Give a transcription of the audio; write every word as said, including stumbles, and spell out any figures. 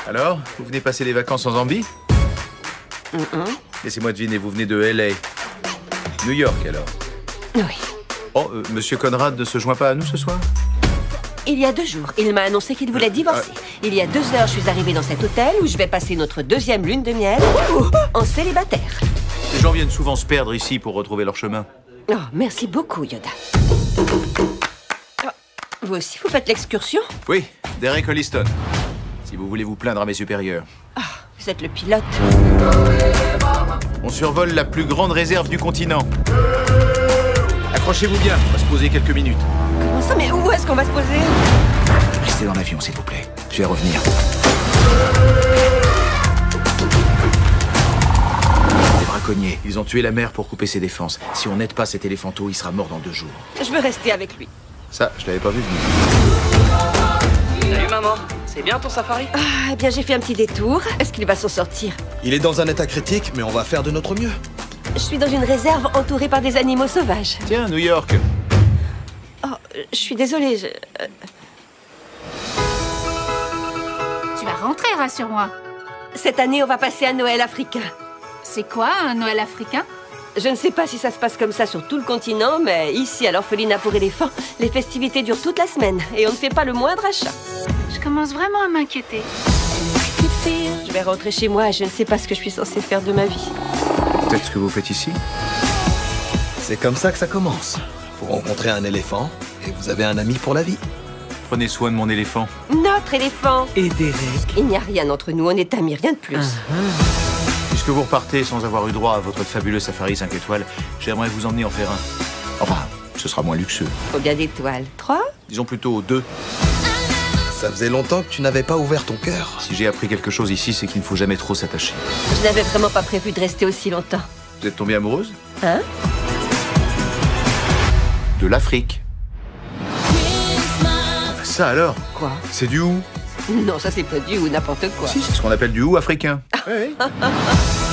Alors, vous venez passer les vacances en Zambie? Mm-mm. Laissez-moi deviner, vous venez de L A. New York, alors? Oui. Oh, euh, Monsieur Conrad ne se joint pas à nous ce soir? Il y a deux jours, il m'a annoncé qu'il voulait divorcer. Il y a deux heures, je suis arrivée dans cet hôtel où je vais passer notre deuxième lune de miel en célibataire. Les gens viennent souvent se perdre ici pour retrouver leur chemin. Oh, merci beaucoup, Yoda. Oh, vous aussi, vous faites l'excursion? Oui, Derek Holliston. Si vous voulez vous plaindre à mes supérieurs. Ah, vous êtes le pilote. On survole la plus grande réserve du continent. Accrochez-vous bien, on va se poser quelques minutes. Comment ça? Mais où est-ce qu'on va se poser? Restez dans l'avion, s'il vous plaît. Je vais revenir. Des braconniers. Ils ont tué la mère pour couper ses défenses. Si on n'aide pas cet éléphanteau, il sera mort dans deux jours. Je veux rester avec lui. Ça, je l'avais pas vu venir. Salut maman, c'est bien ton safari? Ah, eh bien, j'ai fait un petit détour. Est-ce qu'il va s'en sortir? Il est dans un état critique, mais on va faire de notre mieux. Je suis dans une réserve entourée par des animaux sauvages. Tiens, New York. Oh, je suis désolée, je... euh, Tu vas rentrer, rassure-moi. Cette année, on va passer un Noël africain. C'est quoi, un Noël africain? Je ne sais pas si ça se passe comme ça sur tout le continent, mais ici, à l'orphelinat pour éléphants, les festivités durent toute la semaine et on ne fait pas le moindre achat. Je commence vraiment à m'inquiéter. Je vais rentrer chez moi et je ne sais pas ce que je suis censée faire de ma vie. Peut-être ce que vous faites ici? C'est comme ça que ça commence. Vous rencontrez un éléphant et vous avez un ami pour la vie. Prenez soin de mon éléphant. Notre éléphant! Et Derek. Il n'y a rien entre nous, on est amis, rien de plus. Puisque vous repartez sans avoir eu droit à votre fabuleux safari cinq étoiles, j'aimerais vous emmener en faire un. Enfin, ce sera moins luxueux. Combien d'étoiles? Trois? Disons plutôt deux. Ça faisait longtemps que tu n'avais pas ouvert ton cœur. Si j'ai appris quelque chose ici, c'est qu'il ne faut jamais trop s'attacher. Je n'avais vraiment pas prévu de rester aussi longtemps. Vous êtes tombée amoureuse? Hein? De l'Afrique. Ça alors? Quoi? C'est du hou? Non, ça c'est pas du ou n'importe quoi. Si, c'est ce qu'on appelle du hou africain. Oui, oui.